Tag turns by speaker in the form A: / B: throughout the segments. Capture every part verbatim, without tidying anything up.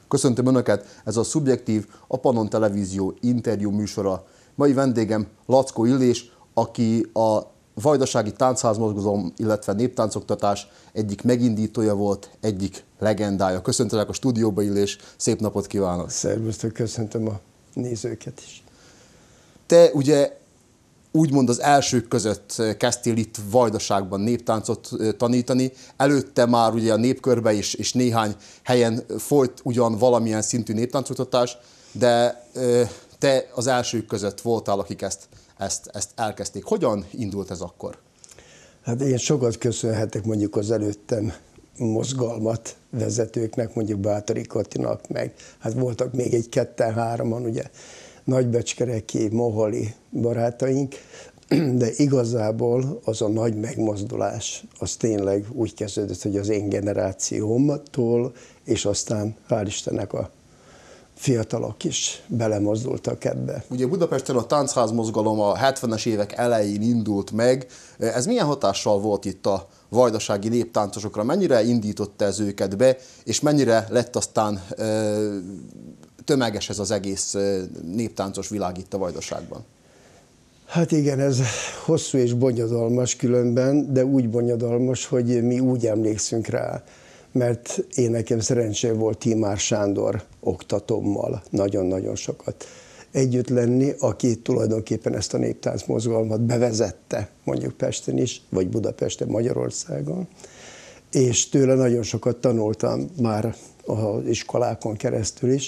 A: Köszöntöm Önöket, ez a Szubjektív, a Pannon Televízió interjú műsora. Mai vendégem Laczkó Illés, aki a vajdasági táncházmozgalom, illetve néptáncoktatás egyik megindítója volt, egyik legendája. Köszöntelek a stúdióba, Illés, szép napot kívánok!
B: Szervusztok, köszöntöm a nézőket is.
A: Te ugye úgymond az elsők között kezdtél itt Vajdaságban néptáncot tanítani. Előtte már ugye a népkörbe is, és néhány helyen folyt ugyan valamilyen szintű néptáncoktatás, de te az elsők között voltál, akik ezt, ezt, ezt elkezdték. Hogyan indult ez akkor? Hát
B: én sokat köszönhetek mondjuk az előttem mozgalmat vezetőknek, mondjuk Báthori Katinak, meg hát voltak még egy ketten-hároman, ugye, nagybecskereki, moholi barátaink, de igazából az a nagy megmozdulás, az tényleg úgy kezdődött, hogy az én generációmtól, és aztán hál' Istennek a fiatalok is belemozdultak ebbe.
A: Ugye Budapesten a táncházmozgalom a hetvenes évek elején indult meg. Ez milyen hatással volt itt a vajdasági néptáncosokra? Mennyire indította ez őket be, és mennyire lett aztán tömeges ez az egész néptáncos világ itt a Vajdaságban?
B: Hát igen, ez hosszú és bonyodalmas különben, de úgy bonyodalmas, hogy mi úgy emlékszünk rá, mert én nekem szerencsém volt Tímár Sándor oktatómmal nagyon-nagyon sokat együtt lenni, aki tulajdonképpen ezt a néptáncmozgalmat bevezette, mondjuk Pesten is, vagy Budapesten, Magyarországon, és tőle nagyon sokat tanultam már az iskolákon keresztül is,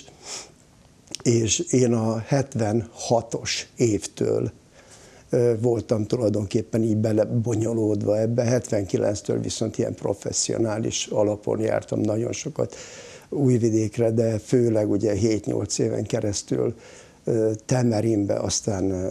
B: és én a hetvenhatos évtől voltam tulajdonképpen így belebonyolódva ebbe, hetvenkilenctől viszont ilyen professzionális alapon jártam nagyon sokat Újvidékre, de főleg ugye hét-nyolc éven keresztül Temerinbe, aztán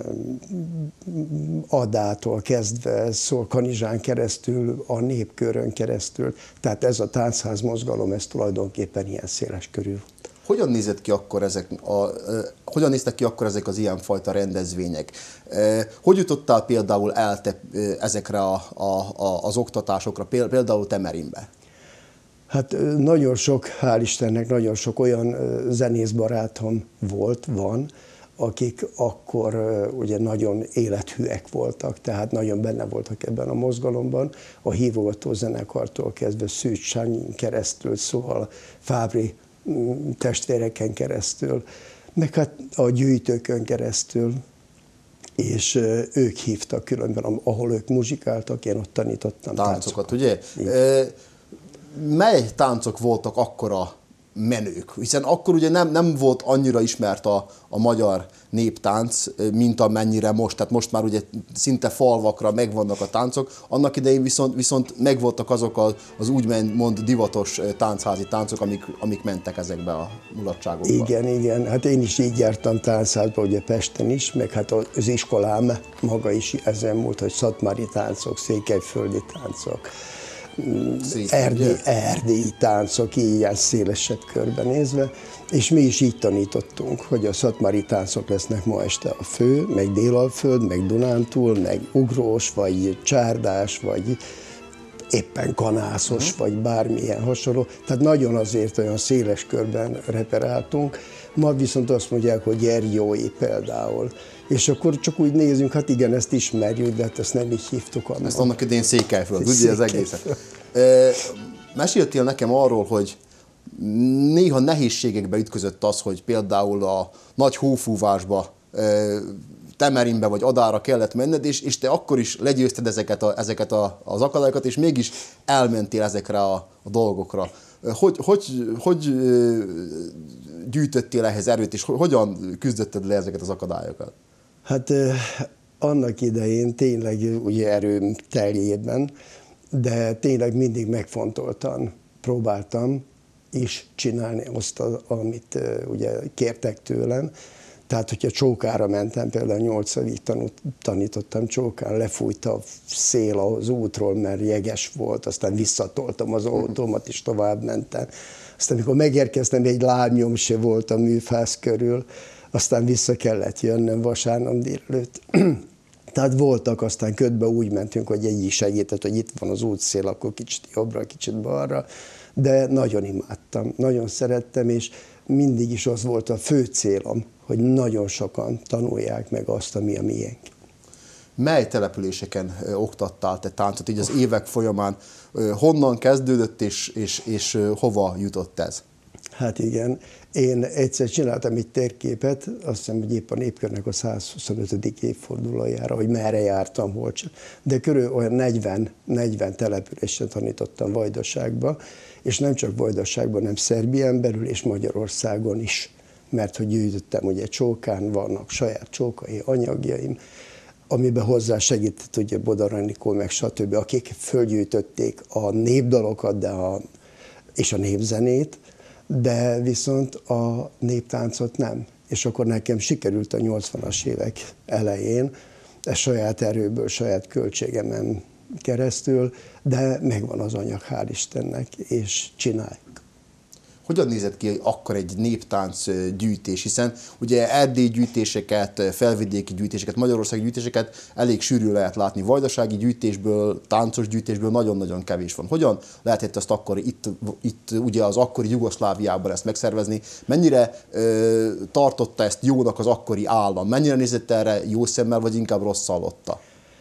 B: Adától kezdve Szolkanizsán keresztül, a Népkörön keresztül, tehát ez a táncházmozgalom, ez tulajdonképpen ilyen széles körül volt.
A: Hogyan nézett ki akkor ezek a, hogyan néztek ki akkor ezek az ilyenfajta rendezvények? Hogy jutottál például el te ezekre a, a, a, az oktatásokra, például Temerinbe?
B: Hát nagyon sok, hál' Istennek, nagyon sok olyan zenészbarátom volt, van, akik akkor ugye nagyon élethűek voltak, tehát nagyon benne voltak ebben a mozgalomban, a hívogató zenekartól kezdve Szűcs Sányin keresztül, szóval Fábri testvéreken keresztül, meg hát a gyűjtőkön keresztül, és ők hívtak különben, ahol ők muzsikáltak, én ott tanítottam
A: táncokat. Táncokat, ugye? E, mely táncok voltak akkora menők? Hiszen akkor ugye nem, nem volt annyira ismert a, a magyar néptánc, mint amennyire most. Tehát most már ugye szinte falvakra megvannak a táncok. Annak idején viszont, viszont megvoltak azok az, az úgymond divatos tánchazi táncok, amik, amik mentek ezekbe a mulatságokba.
B: Igen, igen. Hát én is így jártam táncházba, ugye Pesten is, meg hát az iskolám maga is ezen múlt, hogy szatmári táncok, székelyföldi táncok, erdélyi, erdélyi táncok, ilyen szélesebb körben nézve, és mi is így tanítottunk, hogy a szatmári táncok lesznek ma este a fő, meg Délalföld, meg Dunántúl, meg ugrós, vagy csárdás, vagy éppen kanászos, uh-huh. vagy bármilyen hasonló. Tehát nagyon azért olyan széles körben reperáltunk. Ma viszont azt mondják, hogy Jerjói például. És akkor csak úgy nézünk, hát igen, ezt ismerjük, de hát ezt nem így hívtuk annak.
A: Ezt annak idején Székelyföld, ugye az egészet. E, meséltél nekem arról, hogy néha nehézségekbe ütközött az, hogy például a nagy hófúvásba, e, Temerinbe vagy Adára kellett menned, és, és te akkor is legyőzted ezeket, a, ezeket a, az akadályokat, és mégis elmentél ezekre a, a dolgokra. Hogy, hogy, hogy gyűjtöttél ehhez erőt, és hogyan küzdötted le ezeket az akadályokat?
B: Hát annak idején tényleg ugye erőm teljében, de tényleg mindig megfontoltan próbáltam is csinálni azt, amit ugye kértek tőlem. Tehát, hogyha csókára mentem, például nyolc évig tanítottam csókán, lefújt a szél az útról, mert jeges volt, aztán visszatoltam az autómat, és tovább mentem. Aztán, amikor megérkeztem, egy lábnyom se volt a műfász körül, aztán vissza kellett jönnöm vasárnap délelőtt. Tehát voltak, aztán ködbe úgy mentünk, hogy egy is segített, hogy itt van az útszél, akkor kicsit jobbra, kicsit balra, de nagyon imádtam, nagyon szerettem, és mindig is az volt a fő célom, hogy nagyon sokan tanulják meg azt, ami a miénk.
A: Mely településeken oktattál te táncot, így az évek folyamán? Honnan kezdődött, és, és, és hova jutott ez?
B: Hát igen, én egyszer csináltam egy térképet, azt hiszem, hogy épp a Népkörnek a százhuszonötödik évfordulójára, hogy merre jártam, hol csak. De körül olyan negyven, negyven településen tanítottam Vajdaságba, és nem csak Vajdaságban, hanem Szerbián belül és Magyarországon is. Mert hogy gyűjtöttem, ugye Csókán vannak saját csókai anyagjaim, amiben hozzá segített ugye Bodor Anikó, meg stb., akik fölgyűjtötték a népdalokat de a, és a népzenét, de viszont a néptáncot nem. És akkor nekem sikerült a nyolcvanas évek elején, ez saját erőből, saját költségemen keresztül, de megvan az anyag, hál' Istennek, és csináljuk.
A: Hogyan nézett ki akkor egy néptánc gyűjtés, hiszen ugye erdélyi gyűjtéseket, felvidéki gyűjtéseket, magyarországi gyűjtéseket elég sűrű lehet látni. Vajdasági gyűjtésből, táncos gyűjtésből nagyon-nagyon kevés van. Hogyan lehetett ezt akkor itt, itt ugye az akkori Jugoszláviában ezt megszervezni? Mennyire ö, tartotta ezt jónak az akkori állam? Mennyire nézett erre jó szemmel, vagy inkább rosszal otta?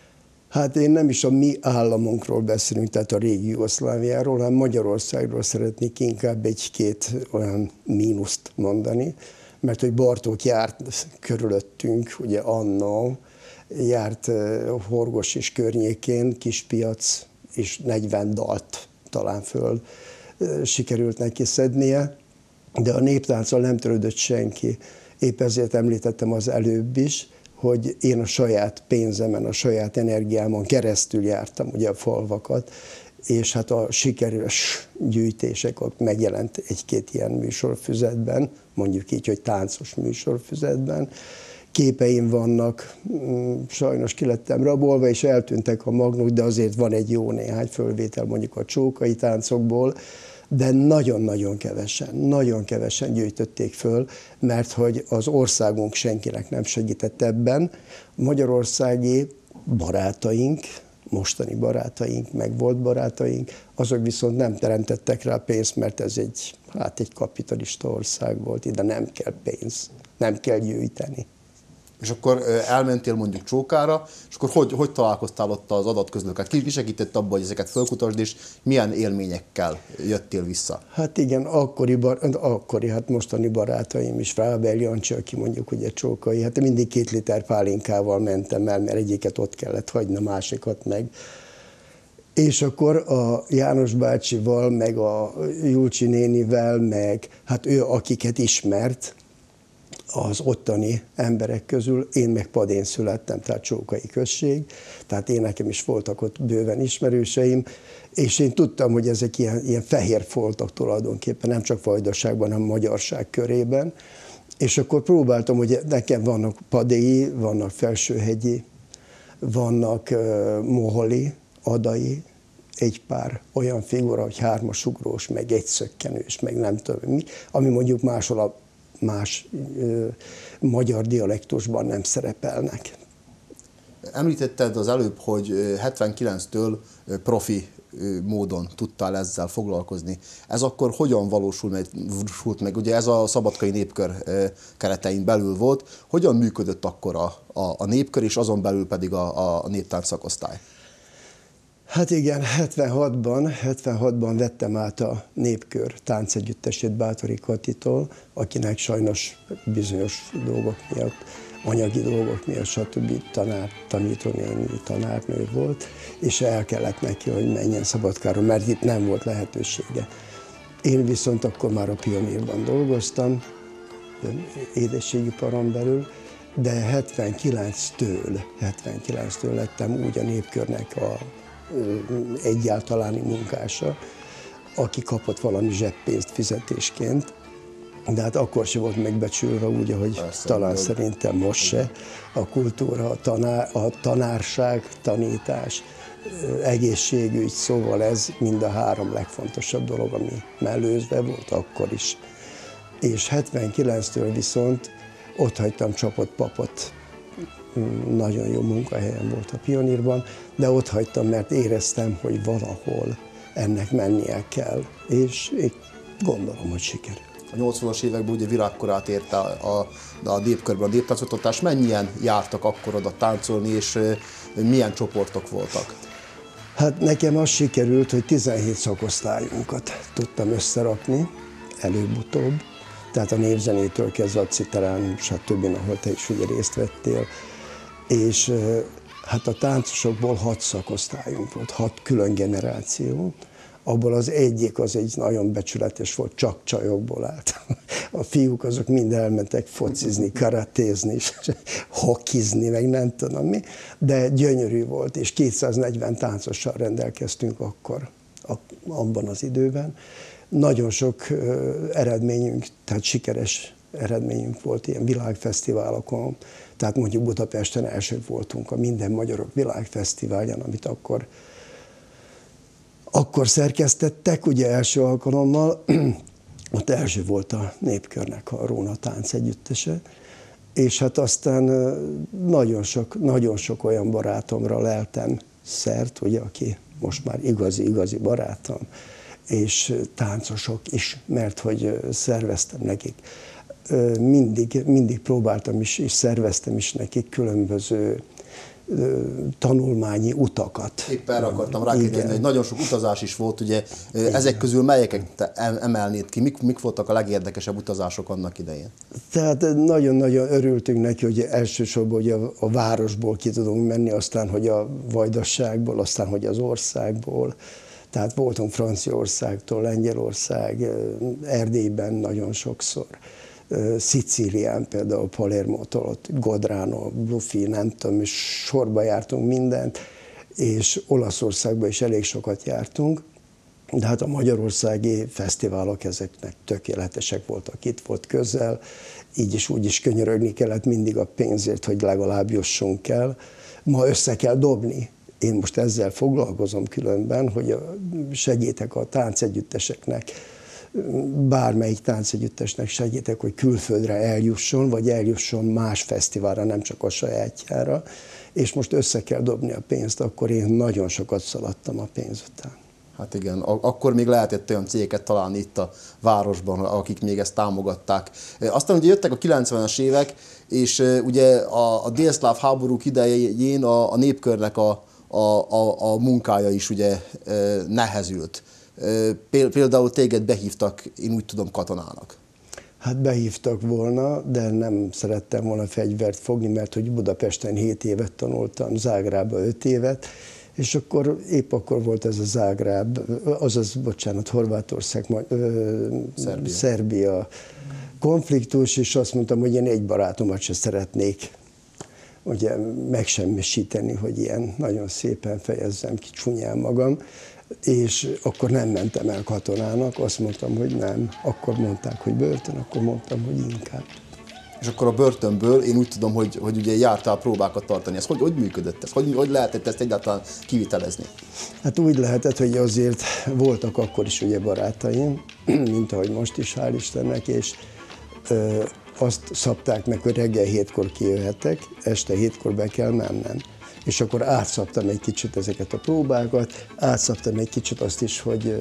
B: Hát én nem is a mi államunkról beszélünk, tehát a régi Jugoszláviáról, hanem Magyarországról szeretnék inkább egy-két olyan mínuszt mondani, mert hogy Bartók járt körülöttünk, ugye annó, járt Horgos és környékén, Kispiac, és negyven dalt talán föl sikerült neki szednie, de a néptánccal nem törődött senki. Épp ezért említettem az előbb is, hogy én a saját pénzemen, a saját energiámon keresztül jártam ugye a falvakat, és hát a sikeres gyűjtések, ott megjelent egy-két ilyen műsorfüzetben, mondjuk így, hogy táncos műsorfüzetben. Képeim vannak, sajnos kilettem rabolva, és eltűntek a magnók, de azért van egy jó néhány fölvétel mondjuk a csókai táncokból, de nagyon-nagyon kevesen, nagyon kevesen gyűjtötték föl, mert hogy az országunk senkinek nem segített ebben. Magyarországi barátaink, mostani barátaink, meg volt barátaink, azok viszont nem teremtettek rá pénzt, mert ez egy, hát egy kapitalista ország volt, ide nem kell pénz, nem kell gyűjteni.
A: És akkor elmentél mondjuk Csókára, és akkor hogy, hogy találkoztál ott az adatközlőkkel? Ki segített abban, hogy ezeket felkutasd, és milyen élményekkel jöttél vissza?
B: Hát igen, akkori, bar, akkori hát mostani barátaim is, Frábel Jancsi, aki mondjuk ugye csókai, hát mindig két liter pálinkával mentem el, mert egyiket ott kellett hagyni, a másikat meg. És akkor a János bácsival, meg a Julcsi nénivel, meg hát ő, akiket ismert, az ottani emberek közül, én meg Padén születtem, tehát Csókai község, tehát én nekem is voltak ott bőven ismerőseim, és én tudtam, hogy ezek ilyen, ilyen fehér foltok tulajdonképpen, nem csak Vajdaságban, hanem magyarság körében, és akkor próbáltam, hogy nekem vannak padéi, vannak felsőhegyi, vannak uh, moholi, adai, egy pár olyan figura, hogy hármasugrós, meg egy szökkenős, meg nem tudom mi, ami mondjuk máshol a más ö, magyar dialektusban nem szerepelnek.
A: Említetted az előbb, hogy hetvenkilenctől profi módon tudtál ezzel foglalkozni. Ez akkor hogyan valósul meg? meg? Ugye ez a Szabadkai Népkör keretein belül volt. Hogyan működött akkor a, a, a népkör, és azon belül pedig a, a néptánc szakosztály?
B: Hát igen, hetvenhatban, hetvenhatban vettem át a Népkör táncegyüttesét Báthori Katitól, akinek sajnos bizonyos dolgok miatt, anyagi dolgok miatt, stb. Tanár, tanítónéni, tanárnő volt, és el kellett neki, hogy menjen Szabadkára, mert itt nem volt lehetősége. Én viszont akkor már a Pionírban dolgoztam, édességiparon belül, de hetvenkilenctől, hetvenkilenctől lettem úgy a Népkörnek a egyáltaláni munkása, aki kapott valami zseppénzt fizetésként, de hát akkor se volt megbecsülve úgy, ahogy Persze, talán de... szerintem most se. A kultúra, a, tanár, a tanárság, tanítás, egészségügy, szóval ez mind a három legfontosabb dolog, ami mellőzve volt akkor is. És hetvenkilenctől viszont ott hagytam Csapott papot. Nagyon jó munkahelyen volt a Pionírban, de ott hagytam, mert éreztem, hogy valahol ennek mennie kell, és én gondolom, hogy sikerül.
A: a nyolcvanas években ugye virágkorát érte a, a, a népkörben a néptáncoktatás. Mennyien jártak akkor oda táncolni, és milyen csoportok voltak?
B: Hát nekem az sikerült, hogy tizenhét szakosztályunkat tudtam összerakni, előbb-utóbb. Tehát a népzenétől kezdve a citerán, stb., ahol te is ugye részt vettél. És hát a táncosokból hat szakosztályunk volt, hat külön generáció. Abból az egyik az egy nagyon becsületes volt, csak csajokból állt. A fiúk azok mind elmentek focizni, karatézni, hokizni, meg nem tudom mi, de gyönyörű volt, és kétszáznegyven táncossal rendelkeztünk akkor, abban az időben. Nagyon sok eredményünk, tehát sikeres eredményünk volt ilyen világfesztiválokon, tehát mondjuk Budapesten elsők voltunk a Minden Magyarok Világfesztiválján, amit akkor Akkor szerkesztettek, ugye első alkalommal, ott első volt a Népkörnek a Róna Tánc Együttese, és hát aztán nagyon sok, nagyon sok olyan barátomra leltem szert, ugye, aki most már igazi-igazi barátom, és táncosok is, mert hogy szerveztem nekik. Mindig, mindig próbáltam is, és szerveztem is nekik különböző tanulmányi utakat.
A: Éppen erre akartam rákérdezni, hogy nagyon sok utazás is volt, ugye igen. Ezek közül melyeket emelnéd ki? Mik, mik voltak a legérdekesebb utazások annak idején?
B: Tehát nagyon-nagyon örültünk neki, hogy elsősorban hogy a, a városból ki tudunk menni, aztán, hogy a Vajdaságból, aztán, hogy az országból. Tehát voltunk Franciaországtól, Lengyelország, Erdélyben nagyon sokszor. Szicílián például, Palermótól, ott Godráno, Blufi, nem tudom, és sorba jártunk mindent, és Olaszországban is elég sokat jártunk, de hát a magyarországi fesztiválok ezeknek tökéletesek voltak, itt volt közel, így is úgy is könyörögni kellett mindig a pénzért, hogy legalább jussunk el. Ma össze kell dobni. Én most ezzel foglalkozom különben, hogy segítek a táncegyütteseknek, bármelyik táncegyüttesnek segítek, hogy külföldre eljusson, vagy eljusson más fesztiválra, nem csak a sajátjára, és most össze kell dobni a pénzt, akkor én nagyon sokat szaladtam a pénz után.
A: Hát igen, akkor még lehetett olyan cégeket találni itt a városban, akik még ezt támogatták. Aztán ugye jöttek a kilencvenes évek, és ugye a, a délszláv háborúk idején a, a népkörnek a, a, a, a munkája is ugye nehezült. Például téged behívtak, én úgy tudom, katonának.
B: Hát behívtak volna, de nem szerettem volna fegyvert fogni, mert hogy Budapesten hét évet tanultam, Zágrában öt évet, és akkor épp akkor volt ez a Zágráb, azaz, bocsánat, Horvátország, Szerbia. Szerbia konfliktus, és azt mondtam, hogy én egy barátomat se szeretnék ugye megsemmisíteni, hogy ilyen nagyon szépen fejezzem ki csúnyán magam, és akkor nem mentem el katonának, azt mondtam, hogy nem. Akkor mondták, hogy börtön, akkor mondtam, hogy inkább.
A: És akkor a börtönből én úgy tudom, hogy, hogy ugye jártál próbákat tartani. Ez hogy, hogy működött ez? Hogy, hogy lehetett ezt egyáltalán kivitelezni?
B: Hát úgy lehetett, hogy azért voltak akkor is ugye barátaim, mint ahogy most is, hál' Istennek, és ö, azt szabták meg, hogy reggel hétkor kijöhetek, este hétkor be kell mennem. És akkor átszabtam egy kicsit ezeket a próbákat, átszabtam egy kicsit azt is, hogy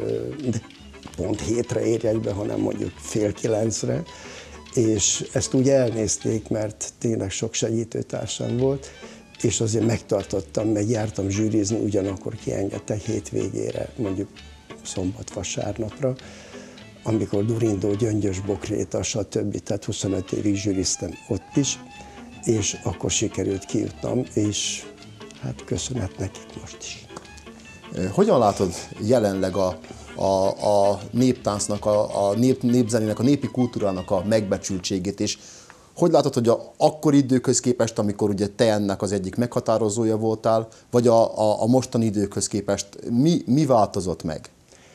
B: pont hétre érjek be, hanem mondjuk fél kilencre, és ezt úgy elnézték, mert tényleg sok segítőtársam volt, és azért megtartottam, meg jártam zsűrizni, ugyanakkor kiengedtek hétvégére, mondjuk szombat-vasárnapra, amikor Durindó, Gyöngyös, Bokréta, stb. Tehát huszonöt évig zsűriztem ott is, és akkor sikerült kijutnom, és hát köszönet nekik most is.
A: Hogyan látod jelenleg a, a, a néptáncnak, a, a nép, népzenének, a népi kultúrának a megbecsültségét, és hogy látod, hogy a akkori időkhöz képest, amikor ugye te ennek az egyik meghatározója voltál, vagy a, a, a mostani időkhöz képest mi, mi változott meg?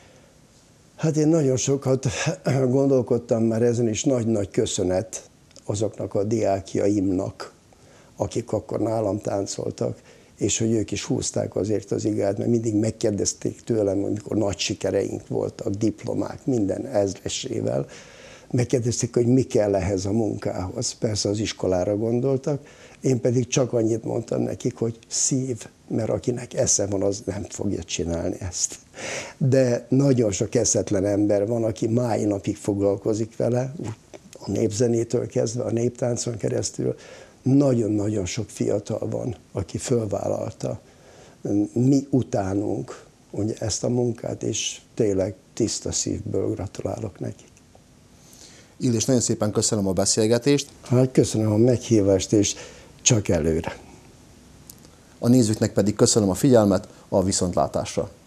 B: Hát én nagyon sokat gondolkodtam már ezen, is nagy-nagy köszönet azoknak a diákjaimnak, akik akkor nálam táncoltak, és hogy ők is húzták azért az igát, mert mindig megkérdezték tőlem, amikor nagy sikereink voltak, diplomák, minden ezresével, megkérdezték, hogy mi kell ehhez a munkához. Persze az iskolára gondoltak, én pedig csak annyit mondtam nekik, hogy szív, mert akinek esze van, az nem fogja csinálni ezt. De nagyon sok eszetlen ember van, aki mai napig foglalkozik vele, a népzenétől kezdve, a néptáncon keresztül. Nagyon-nagyon sok fiatal van, aki fölvállalta mi utánunk ugye, ezt a munkát, és tényleg tiszta szívből gratulálok nekik.
A: Illés, nagyon szépen köszönöm a beszélgetést.
B: Hát köszönöm a meghívást, és csak előre.
A: A nézőknek pedig köszönöm a figyelmet, a viszontlátásra.